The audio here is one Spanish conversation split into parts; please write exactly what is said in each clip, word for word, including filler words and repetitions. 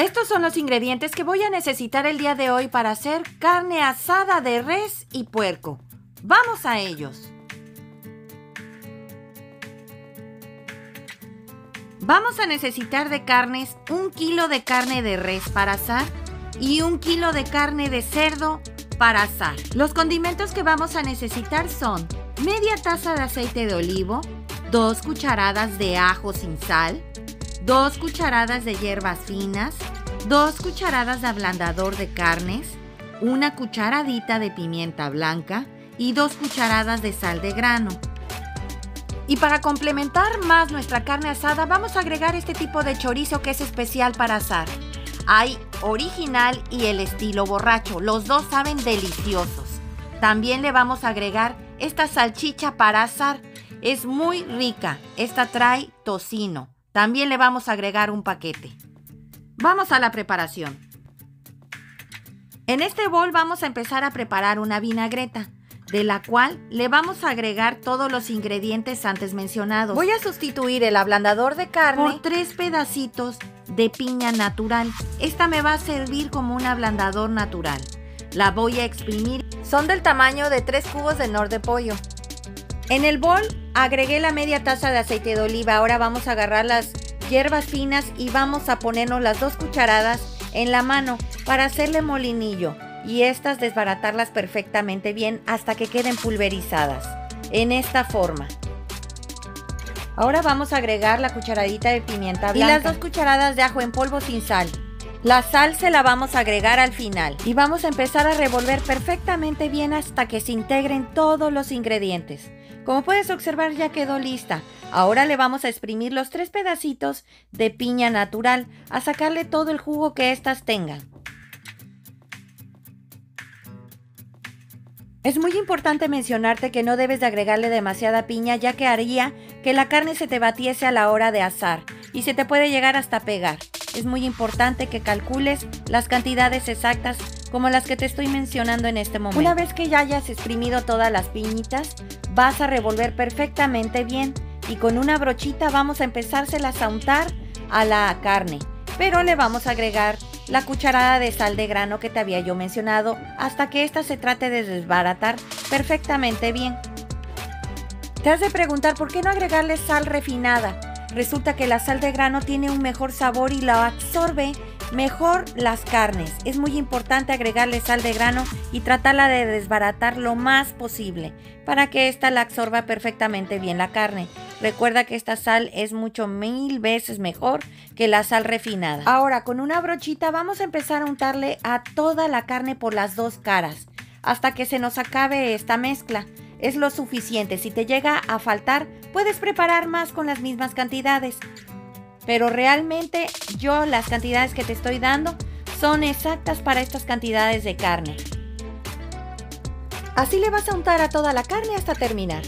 Estos son los ingredientes que voy a necesitar el día de hoy para hacer carne asada de res y puerco. ¡Vamos a ellos! Vamos a necesitar de carnes un kilo de carne de res para asar y un kilo de carne de cerdo para asar. Los condimentos que vamos a necesitar son media taza de aceite de olivo, dos cucharadas de ajo sin sal, dos cucharadas de hierbas finas, dos cucharadas de ablandador de carnes, una cucharadita de pimienta blanca y dos cucharadas de sal de grano. Y para complementar más nuestra carne asada, vamos a agregar este tipo de chorizo que es especial para asar. Hay original y el estilo borracho, los dos saben deliciosos. También le vamos a agregar esta salchicha para asar, es muy rica, esta trae tocino. También le vamos a agregar un paquete. Vamos a la preparación. En este bol vamos a empezar a preparar una vinagreta, de la cual le vamos a agregar todos los ingredientes antes mencionados. Voy a sustituir el ablandador de carne por tres pedacitos de piña natural. Esta me va a servir como un ablandador natural. La voy a exprimir. Son del tamaño de tres cubos de nor de pollo. En el bol agregué la media taza de aceite de oliva. Ahora vamos a agarrar las hierbas finas y vamos a ponernos las dos cucharadas en la mano para hacerle molinillo. Y estas desbaratarlas perfectamente bien hasta que queden pulverizadas, en esta forma. Ahora vamos a agregar la cucharadita de pimienta blanca y las dos cucharadas de ajo en polvo sin sal. La sal se la vamos a agregar al final y vamos a empezar a revolver perfectamente bien hasta que se integren todos los ingredientes. Como puedes observar, ya quedó lista. Ahora le vamos a exprimir los tres pedacitos de piña natural, a sacarle todo el jugo que éstas tengan. Es muy importante mencionarte que no debes de agregarle demasiada piña, ya que haría que la carne se te batiese a la hora de asar y se te puede llegar hasta pegar. Es muy importante que calcules las cantidades exactas como las que te estoy mencionando en este momento. Una vez que ya hayas exprimido todas las piñitas, vas a revolver perfectamente bien y con una brochita vamos a empezárselas a untar a la carne, pero le vamos a agregar la cucharada de sal de grano que te había yo mencionado hasta que ésta se trate de desbaratar perfectamente bien. Te has de preguntar por qué no agregarle sal refinada. Resulta que la sal de grano tiene un mejor sabor y la absorbe mejor las carnes. Es muy importante agregarle sal de grano y tratarla de desbaratar lo más posible para que ésta la absorba perfectamente bien la carne. Recuerda que esta sal es mucho mil veces mejor que la sal refinada. Ahora con una brochita vamos a empezar a untarle a toda la carne por las dos caras hasta que se nos acabe esta mezcla. Es lo suficiente. Si te llega a faltar, puedes preparar más con las mismas cantidades. Pero realmente yo las cantidades que te estoy dando son exactas para estas cantidades de carne. Así le vas a untar a toda la carne hasta terminar.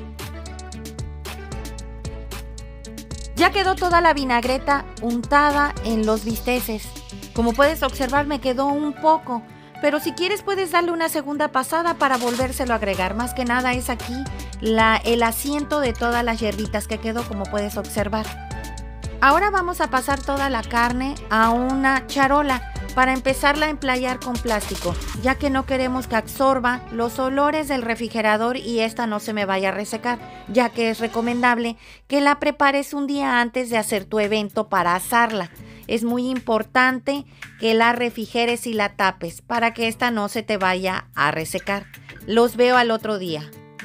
Ya quedó toda la vinagreta untada en los bisteces. Como puedes observar, me quedó un poco, pero si quieres puedes darle una segunda pasada para volvérselo a agregar. Más que nada es aquí la, el asiento de todas las hierbitas que quedó, como puedes observar. Ahora vamos a pasar toda la carne a una charola para empezarla a emplayar con plástico, ya que no queremos que absorba los olores del refrigerador y esta no se me vaya a resecar, ya que es recomendable que la prepares un día antes de hacer tu evento para asarla. Es muy importante que la refrigeres y la tapes para que esta no se te vaya a resecar. Los veo al otro día.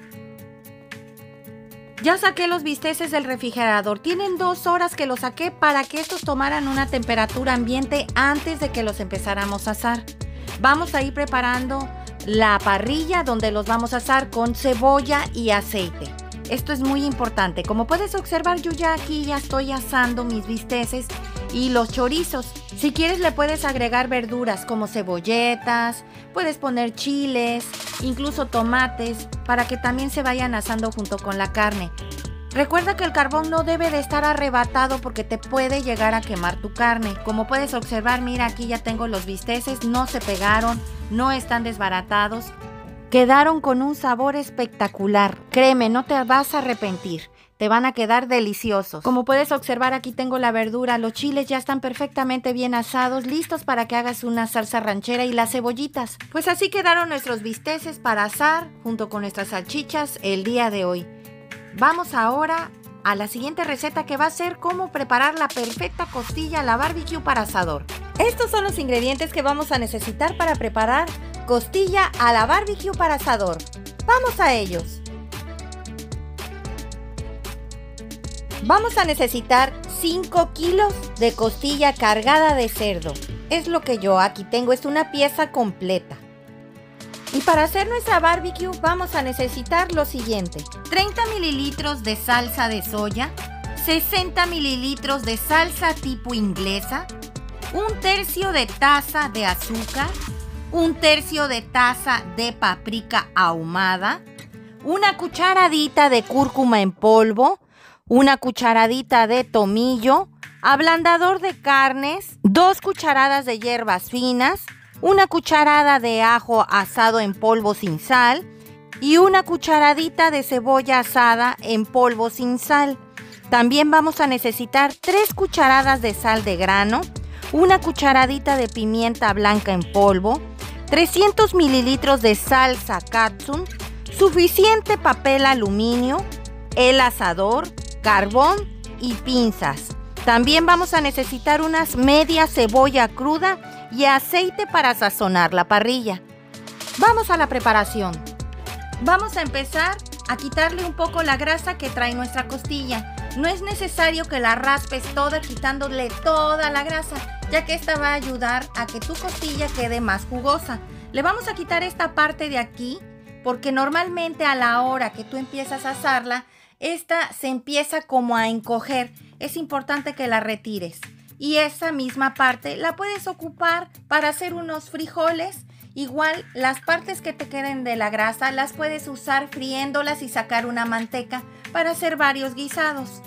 Ya saqué los bisteces del refrigerador. Tienen dos horas que los saqué para que estos tomaran una temperatura ambiente antes de que los empezáramos a asar. Vamos a ir preparando la parrilla donde los vamos a asar con cebolla y aceite. Esto es muy importante. Como puedes observar, yo ya aquí ya estoy asando mis bisteces y los chorizos. Si quieres le puedes agregar verduras como cebolletas, puedes poner chiles, incluso tomates, para que también se vayan asando junto con la carne. Recuerda que el carbón no debe de estar arrebatado porque te puede llegar a quemar tu carne. Como puedes observar, mira, aquí ya tengo los bisteces, no se pegaron, no están desbaratados. Quedaron con un sabor espectacular. Créeme, no te vas a arrepentir. Te van a quedar deliciosos. Como puedes observar, aquí tengo la verdura. Los chiles ya están perfectamente bien asados, listos para que hagas una salsa ranchera, y las cebollitas. Pues así quedaron nuestros bisteces para asar junto con nuestras salchichas el día de hoy. Vamos ahora a la siguiente receta, que va a ser cómo preparar la perfecta costilla a la barbecue para asador. Estos son los ingredientes que vamos a necesitar para preparar costilla a la barbecue para asador. ¡Vamos a ellos! Vamos a necesitar cinco kilos de costilla cargada de cerdo. Es lo que yo aquí tengo, es una pieza completa. Y para hacer nuestra barbecue vamos a necesitar lo siguiente: treinta mililitros de salsa de soya, sesenta mililitros de salsa tipo inglesa, un tercio de taza de azúcar, un tercio de taza de paprika ahumada, una cucharadita de cúrcuma en polvo, una cucharadita de tomillo, ablandador de carnes, dos cucharadas de hierbas finas, una cucharada de ajo asado en polvo sin sal y una cucharadita de cebolla asada en polvo sin sal. También vamos a necesitar tres cucharadas de sal de grano, una cucharadita de pimienta blanca en polvo, trescientos mililitros de salsa katsun, suficiente papel aluminio, el asador, carbón y pinzas. También vamos a necesitar unas media cebolla cruda y aceite para sazonar la parrilla. Vamos a la preparación. Vamos a empezar a quitarle un poco la grasa que trae nuestra costilla. No es necesario que la raspes toda quitándole toda la grasa, ya que esta va a ayudar a que tu costilla quede más jugosa. Le vamos a quitar esta parte de aquí, porque normalmente a la hora que tú empiezas a asarla, esta se empieza como a encoger. Es importante que la retires. Y esa misma parte la puedes ocupar para hacer unos frijoles. Igual las partes que te queden de la grasa las puedes usar friéndolas y sacar una manteca para hacer varios guisados.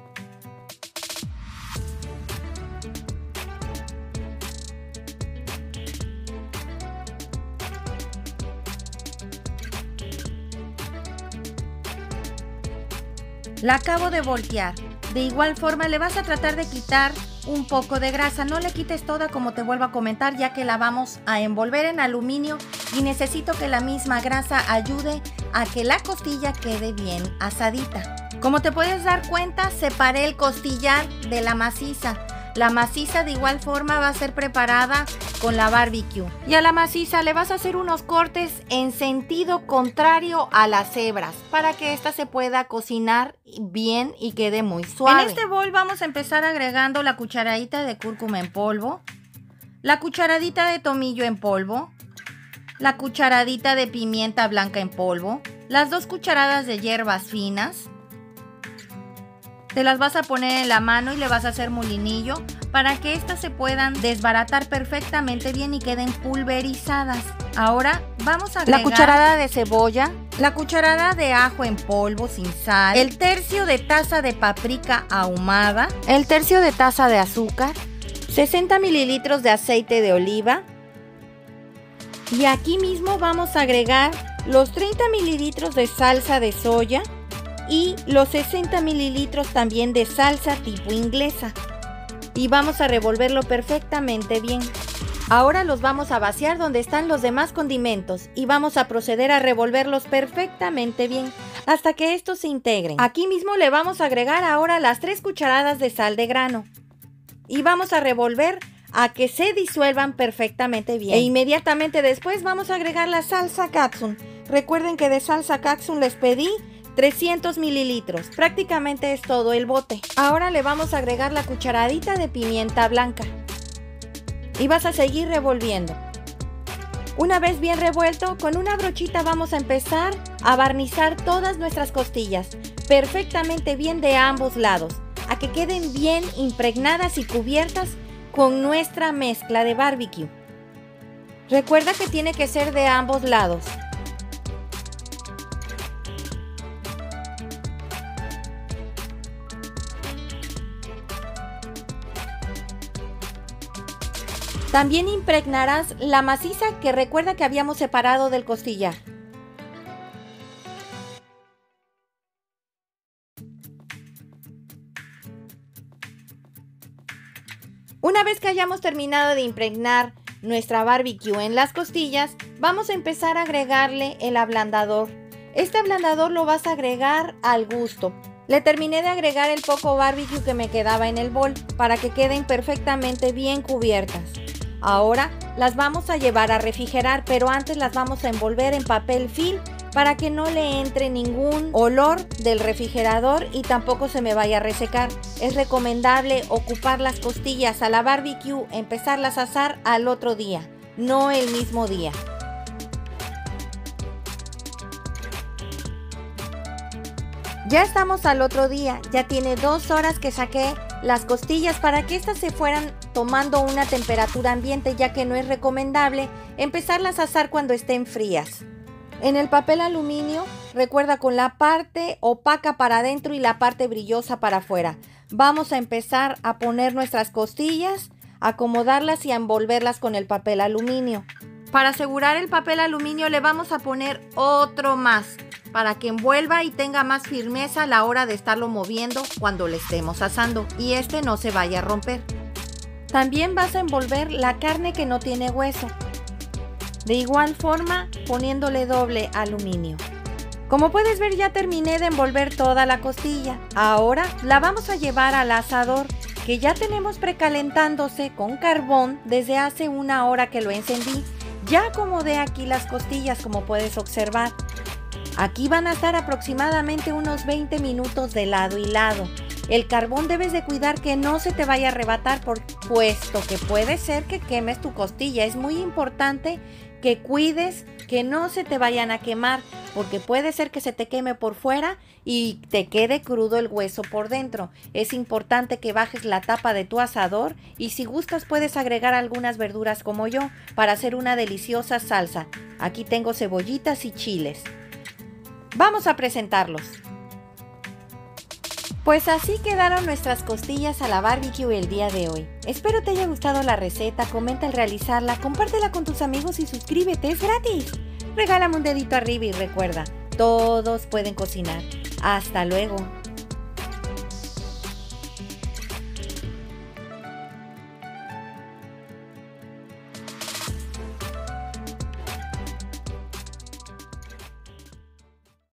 La acabo de voltear. De igual forma le vas a tratar de quitar un poco de grasa. No le quites toda, como te vuelvo a comentar, ya que la vamos a envolver en aluminio y necesito que la misma grasa ayude a que la costilla quede bien asadita. Como te puedes dar cuenta, separé el costillar de la maciza. La maciza de igual forma va a ser preparada con la barbecue. Y a la maciza le vas a hacer unos cortes en sentido contrario a las hebras para que esta se pueda cocinar bien y quede muy suave. En este bol vamos a empezar agregando la cucharadita de cúrcuma en polvo, la cucharadita de tomillo en polvo, la cucharadita de pimienta blanca en polvo, las dos cucharadas de hierbas finas. Te las vas a poner en la mano y le vas a hacer molinillo para que estas se puedan desbaratar perfectamente bien y queden pulverizadas. Ahora vamos a agregar la cucharada de cebolla, la cucharada de ajo en polvo sin sal, el tercio de taza de paprika ahumada, el tercio de taza de azúcar, sesenta mililitros de aceite de oliva. Y aquí mismo vamos a agregar los treinta mililitros de salsa de soya y los sesenta mililitros también de salsa tipo inglesa. Y vamos a revolverlo perfectamente bien. Ahora los vamos a vaciar donde están los demás condimentos y vamos a proceder a revolverlos perfectamente bien hasta que estos se integren. Aquí mismo le vamos a agregar ahora las tres cucharadas de sal de grano y vamos a revolver a que se disuelvan perfectamente bien. E inmediatamente después vamos a agregar la salsa katsun. Recuerden que de salsa katsun les pedí trescientos mililitros, prácticamente es todo el bote. Ahora le vamos a agregar la cucharadita de pimienta blanca y vas a seguir revolviendo. Una vez bien revuelto, con una brochita vamos a empezar a barnizar todas nuestras costillas perfectamente bien de ambos lados, a que queden bien impregnadas y cubiertas con nuestra mezcla de barbecue. Recuerda que tiene que ser de ambos lados. También impregnarás la maciza que recuerda que habíamos separado del costillar. Una vez que hayamos terminado de impregnar nuestra barbecue en las costillas, vamos a empezar a agregarle el ablandador. Este ablandador lo vas a agregar al gusto. Le terminé de agregar el poco barbecue que me quedaba en el bol para que queden perfectamente bien cubiertas. Ahora las vamos a llevar a refrigerar, pero antes las vamos a envolver en papel film para que no le entre ningún olor del refrigerador y tampoco se me vaya a resecar. Es recomendable ocupar las costillas a la barbecue, empezarlas a asar al otro día, no el mismo día. Ya estamos al otro día, ya tiene dos horas que saqué las costillas para que éstas se fueran tomando una temperatura ambiente, ya que no es recomendable empezarlas a asar cuando estén frías. En el papel aluminio, recuerda, con la parte opaca para adentro y la parte brillosa para afuera. Vamos a empezar a poner nuestras costillas, acomodarlas y a envolverlas con el papel aluminio. Para asegurar el papel aluminio le vamos a poner otro más, para que envuelva y tenga más firmeza a la hora de estarlo moviendo cuando le estemos asando y este no se vaya a romper. También vas a envolver la carne que no tiene hueso. De igual forma, poniéndole doble aluminio. Como puedes ver, ya terminé de envolver toda la costilla. Ahora la vamos a llevar al asador, que ya tenemos precalentándose con carbón desde hace una hora que lo encendí. Ya acomodé aquí las costillas, como puedes observar. Aquí van a estar aproximadamente unos veinte minutos de lado y lado. El carbón debes de cuidar que no se te vaya a arrebatar, por, puesto que puede ser que quemes tu costilla. Es muy importante que cuides que no se te vayan a quemar, porque puede ser que se te queme por fuera y te quede crudo el hueso por dentro. Es importante que bajes la tapa de tu asador y si gustas puedes agregar algunas verduras como yo para hacer una deliciosa salsa. Aquí tengo cebollitas y chiles. Vamos a presentarlos. Pues así quedaron nuestras costillas a la barbecue el día de hoy. Espero te haya gustado la receta, comenta al realizarla, compártela con tus amigos y suscríbete, es gratis. Regálame un dedito arriba y recuerda, todos pueden cocinar. Hasta luego.